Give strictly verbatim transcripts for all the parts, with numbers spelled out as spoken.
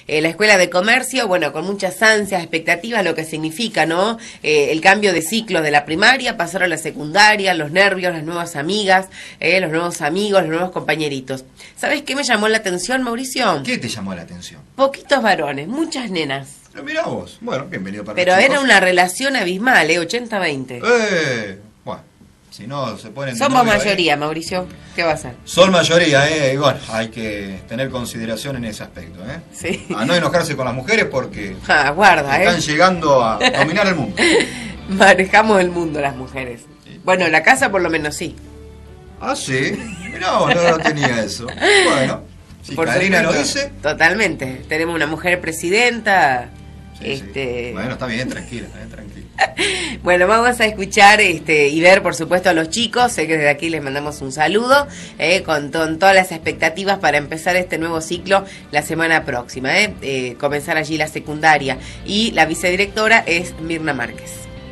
eh, la Escuela de Comercio, bueno, con muchas ansias, expectativas, lo que significa, ¿no? Eh, el cambio de ciclos de la primaria, pasar a la secundaria, los nervios, las nuevas amigas, eh, los nuevos amigos, los nuevos compañeritos. ¿Sabes qué me llamó la atención, Mauricio? ¿Qué te llamó la atención? Poquitos varones, muchas nenas. Pero mirá vos, bueno, bienvenido para Pero los era chicos. una relación abismal, ¿eh? ochenta veinte. Eh, bueno, si no se ponen de Somos novio ahí. mayoría, Mauricio. ¿Qué va a hacer? Son mayoría, ¿eh? Y bueno, hay que tener consideración en ese aspecto, ¿eh? Sí. A no enojarse con las mujeres porque Ah, guarda, están ¿eh? llegando a dominar el mundo. Manejamos el mundo las mujeres. Sí. Bueno, la casa por lo menos sí. Ah, sí. Mirá vos, no, no tenía eso. Bueno, si Por Karina lo supuesto. dice. Totalmente. Tenemos una mujer presidenta. Sí, este... sí. Bueno, está bien, tranquila, está bien, tranquila. Bueno, vamos a escuchar este y ver, por supuesto, a los chicos. Sé que desde aquí les mandamos un saludo eh, con, con todas las expectativas para empezar este nuevo ciclo la semana próxima. Eh, eh, comenzar allí la secundaria. Y la vicedirectora es Mirna Márquez.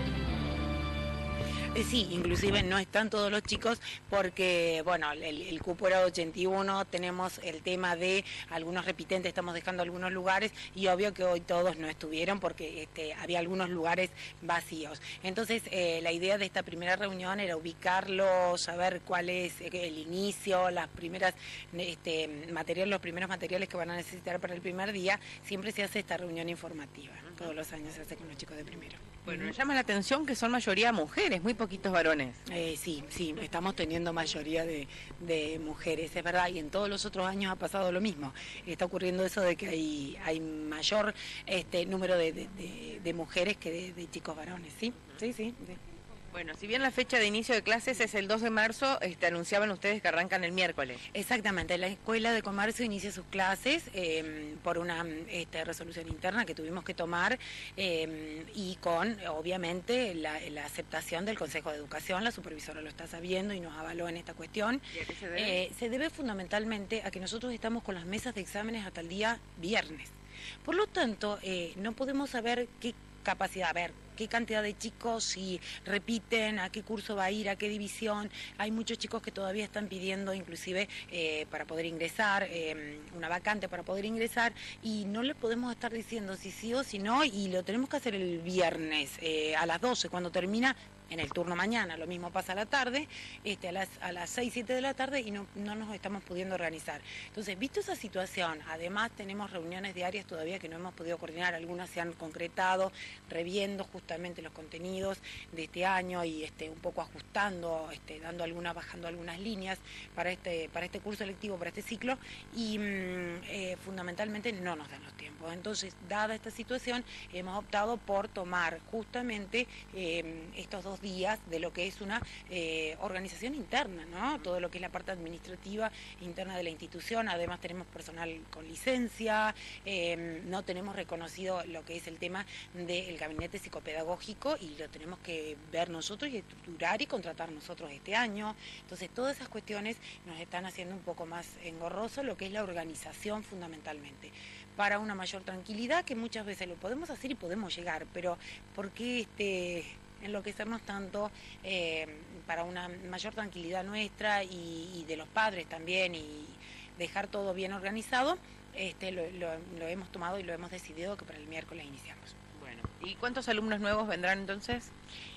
Sí, inclusive no están todos los chicos porque, bueno, el, el cupo era ochenta y uno, tenemos el tema de algunos repitentes, estamos dejando algunos lugares y obvio que hoy todos no estuvieron porque este, había algunos lugares vacíos. Entonces, eh, la idea de esta primera reunión era ubicarlos, saber cuál es el inicio, las primeras este, materiales, los primeros materiales que van a necesitar para el primer día. Siempre se hace esta reunión informativa, ¿no? Todos los años se hace con los chicos de primero. Bueno, me llama la atención que son mayoría mujeres, muy poquitos varones. Eh, sí, sí, estamos teniendo mayoría de, de mujeres, es verdad, y en todos los otros años ha pasado lo mismo. Está ocurriendo eso de que hay, hay mayor este número de, de, de, de mujeres que de, de chicos varones, ¿sí? Sí, sí. sí. Bueno, si bien la fecha de inicio de clases es el dos de marzo, este, anunciaban ustedes que arrancan el miércoles. Exactamente, la Escuela de Comercio inicia sus clases eh, por una este, resolución interna que tuvimos que tomar eh, y con, obviamente, la, la aceptación del Consejo de Educación. La supervisora lo está sabiendo y nos avaló en esta cuestión. ¿Y a qué se debe? Eh, se debe fundamentalmente a que nosotros estamos con las mesas de exámenes hasta el día viernes. Por lo tanto, eh, no podemos saber qué capacidad, a ver, qué cantidad de chicos, si repiten, a qué curso va a ir, a qué división. Hay muchos chicos que todavía están pidiendo inclusive eh, para poder ingresar, eh, una vacante para poder ingresar, y no le podemos estar diciendo si sí o si no, y lo tenemos que hacer el viernes eh, a las doce, cuando termina en el turno mañana. Lo mismo pasa a la tarde, este, a las a las seis, siete de la tarde, y no, no nos estamos pudiendo organizar. Entonces, visto esa situación, además tenemos reuniones diarias todavía que no hemos podido coordinar, algunas se han concretado, reviendo justamente los contenidos de este año y este, un poco ajustando, este, dando algunas, bajando algunas líneas para este, para este curso electivo, para este ciclo, y mmm, eh, fundamentalmente no nos dan los tiempos. Entonces, dada esta situación, hemos optado por tomar justamente eh, estos dos días de lo que es una eh, organización interna, ¿no? Todo lo que es la parte administrativa interna de la institución. Además tenemos personal con licencia, eh, no tenemos reconocido lo que es el tema del gabinete psicopedagógico y lo tenemos que ver nosotros y estructurar y contratar nosotros este año. Entonces todas esas cuestiones nos están haciendo un poco más engorroso lo que es la organización fundamentalmente, para una mayor tranquilidad, que muchas veces lo podemos hacer y podemos llegar, pero ¿por qué este enloquecernos tanto eh, para una mayor tranquilidad nuestra y, y de los padres también, y dejar todo bien organizado? Este, lo, lo, lo hemos tomado y lo hemos decidido que para el miércoles iniciamos. Bueno, ¿y cuántos alumnos nuevos vendrán entonces?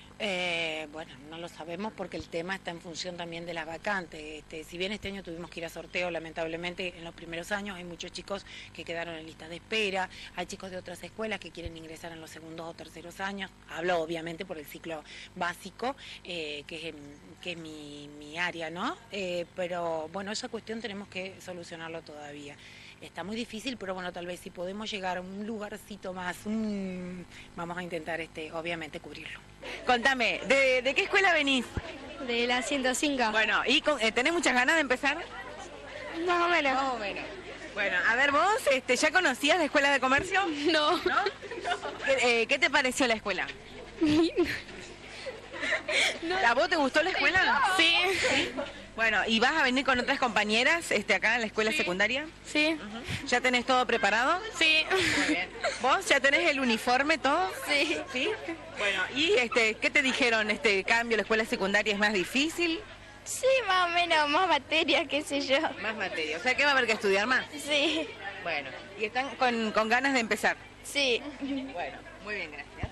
Eh, bueno, no lo sabemos porque el tema está en función también de las vacantes. Este, si bien este año tuvimos que ir a sorteo, lamentablemente en los primeros años hay muchos chicos que quedaron en lista de espera, hay chicos de otras escuelas que quieren ingresar en los segundos o terceros años. Hablo obviamente por el ciclo básico, eh, que es, que es mi, mi área, ¿no? Eh, pero bueno, esa cuestión tenemos que solucionarlo todavía. Está muy difícil, pero bueno, tal vez si podemos llegar a un lugarcito más, um, vamos a intentar, este, obviamente, cubrirlo. Contame, ¿de, de qué escuela venís? De la ciento cinco. Bueno, ¿y con, eh, tenés muchas ganas de empezar? Más o menos. Más o menos. Bueno, a ver, vos, este, ¿ya conocías la Escuela de Comercio? No. ¿No? ¿Qué, eh, ¿qué te pareció la escuela? ¿A vos te gustó la escuela? Sí. Bueno, ¿y vas a venir con otras compañeras este, acá en la escuela Sí. secundaria? Sí. Uh-huh. ¿Ya tenés todo preparado? Sí. Muy bien. ¿Vos ya tenés el uniforme todo? Sí. ¿Sí? Bueno, ¿y este, qué te dijeron? ¿Este cambio, la escuela secundaria es más difícil? Sí, más o menos, más materia, qué sé yo. Más materia, o sea que va a haber que estudiar más. Sí. Bueno. Bueno, y están con, con ganas de empezar. Sí. Bueno, muy bien, gracias.